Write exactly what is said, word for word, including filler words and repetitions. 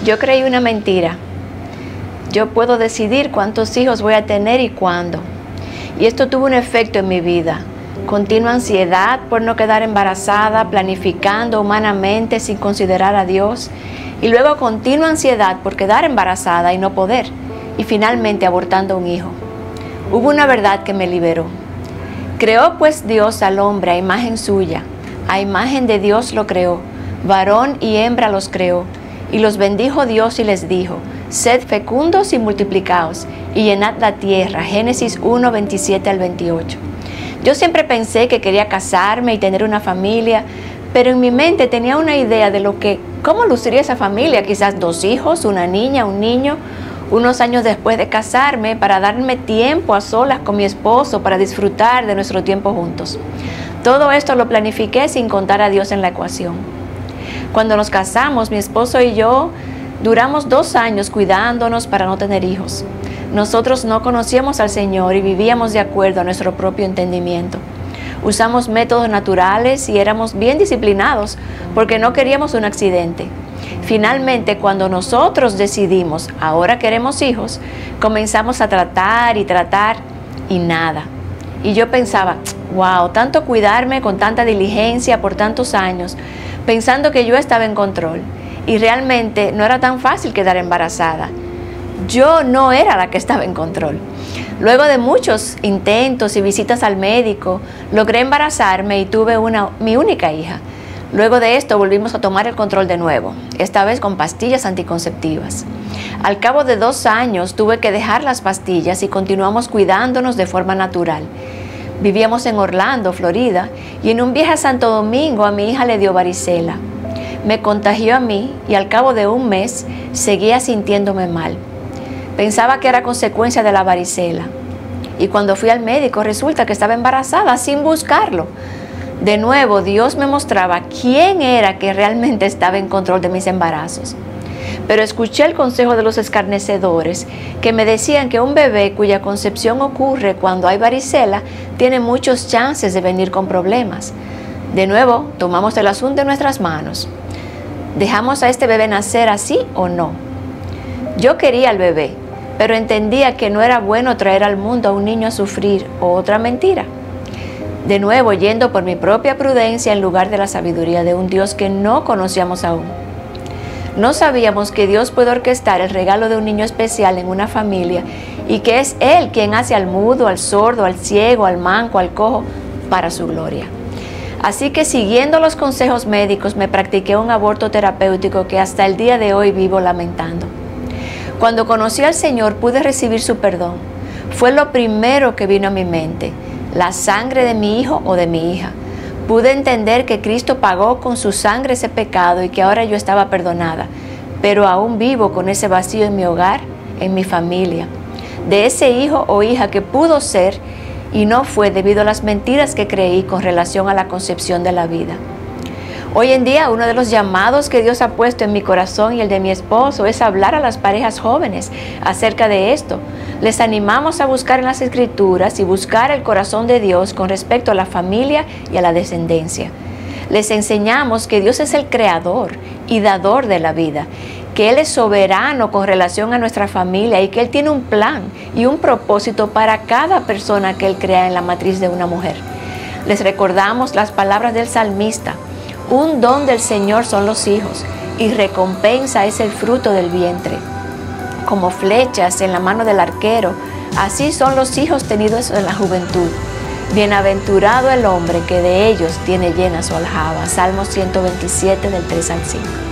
Yo creí una mentira. Yo puedo decidir cuántos hijos voy a tener y cuándo. Y esto tuvo un efecto en mi vida. Continua ansiedad por no quedar embarazada, planificando humanamente sin considerar a Dios. Y luego continua ansiedad por quedar embarazada y no poder. Y finalmente abortando un hijo. Hubo una verdad que me liberó. Creó pues Dios al hombre a imagen suya. A imagen de Dios lo creó. Varón y hembra los creó. Y los bendijo Dios y les dijo: sed fecundos y multiplicaos, y llenad la tierra. Génesis uno, veintisiete al veintiocho. Yo siempre pensé que quería casarme y tener una familia, pero en mi mente tenía una idea de lo que, cómo luciría esa familia, quizás dos hijos, una niña, un niño, unos años después de casarme, para darme tiempo a solas con mi esposo, para disfrutar de nuestro tiempo juntos. Todo esto lo planifiqué sin contar a Dios en la ecuación. Cuando nos casamos, mi esposo y yo duramos dos años cuidándonos para no tener hijos. Nosotros no conocíamos al Señor y vivíamos de acuerdo a nuestro propio entendimiento. Usamos métodos naturales y éramos bien disciplinados porque no queríamos un accidente. Finalmente, cuando nosotros decidimos, ahora queremos hijos, comenzamos a tratar y tratar y nada. Y yo pensaba, wow, tanto cuidarme con tanta diligencia por tantos años, pensando que yo estaba en control. Y realmente no era tan fácil quedar embarazada. Yo no era la que estaba en control. Luego de muchos intentos y visitas al médico, logré embarazarme y tuve una, mi única hija. Luego de esto volvimos a tomar el control de nuevo, esta vez con pastillas anticonceptivas. Al cabo de dos años tuve que dejar las pastillas y continuamos cuidándonos de forma natural. Vivíamos en Orlando, Florida, y en un viaje a Santo Domingo a mi hija le dio varicela. Me contagió a mí y al cabo de un mes seguía sintiéndome mal. Pensaba que era consecuencia de la varicela. Y cuando fui al médico resulta que estaba embarazada sin buscarlo. De nuevo, Dios me mostraba quién era que realmente estaba en control de mis embarazos. Pero escuché el consejo de los escarnecedores que me decían que un bebé cuya concepción ocurre cuando hay varicela tiene muchos chances de venir con problemas. De nuevo, tomamos el asunto en nuestras manos. ¿Dejamos a este bebé nacer así o no? Yo quería al bebé, pero entendía que no era bueno traer al mundo a un niño a sufrir, o otra mentira. De nuevo, yendo por mi propia prudencia en lugar de la sabiduría de un Dios que no conocíamos aún. No sabíamos que Dios puede orquestar el regalo de un niño especial en una familia y que es Él quien hace al mudo, al sordo, al ciego, al manco, al cojo, para su gloria. Así que siguiendo los consejos médicos me practiqué un aborto terapéutico que hasta el día de hoy vivo lamentando. Cuando conocí al Señor pude recibir su perdón. Fue lo primero que vino a mi mente, la sangre de mi hijo o de mi hija. Pude entender que Cristo pagó con su sangre ese pecado y que ahora yo estaba perdonada, pero aún vivo con ese vacío en mi hogar, en mi familia, de ese hijo o hija que pudo ser y no fue debido a las mentiras que creí con relación a la concepción de la vida. Hoy en día, uno de los llamados que Dios ha puesto en mi corazón y el de mi esposo es hablar a las parejas jóvenes acerca de esto. Les animamos a buscar en las Escrituras y buscar el corazón de Dios con respecto a la familia y a la descendencia. Les enseñamos que Dios es el creador y dador de la vida, que Él es soberano con relación a nuestra familia y que Él tiene un plan y un propósito para cada persona que Él crea en la matriz de una mujer. Les recordamos las palabras del salmista: un don del Señor son los hijos, y recompensa es el fruto del vientre. Como flechas en la mano del arquero, así son los hijos tenidos en la juventud. Bienaventurado el hombre que de ellos tiene llena su aljaba. Salmo ciento veintisiete, del tres al cinco.